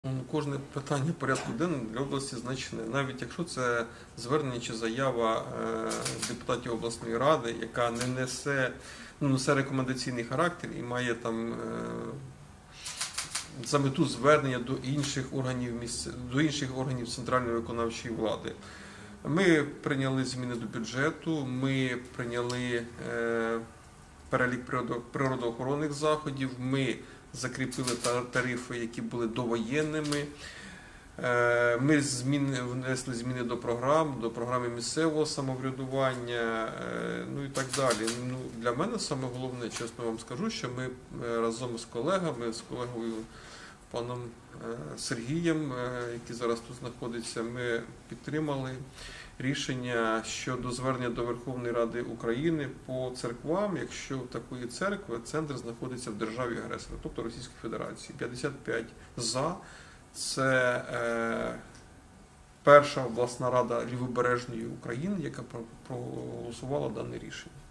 Кожне питання порядку денного для області значне, навіть якщо це звернення чи заява депутатів обласної ради, яка не несе рекомендаційний характер і має там за мету звернення до інших органів центральної виконавчої влади. Ми прийняли зміни до бюджету, ми прийняли перелік природоохоронних заходів, ми закріпили тарифи, які були довоєнними. Ми внесли зміни до програми місцевого самоврядування, ну і так далі. Для мене саме головне, чесно вам скажу, що ми разом з колегою паном Сергієм, який зараз тут знаходиться, ми підтримали рішення щодо звернення до Верховної Ради України по церквам, якщо в такої церкви центр знаходиться в державі-агресора, тобто Російській Федерації. 55 «за». Це перша обласна рада Лівобережної України, яка проголосувала дане рішення.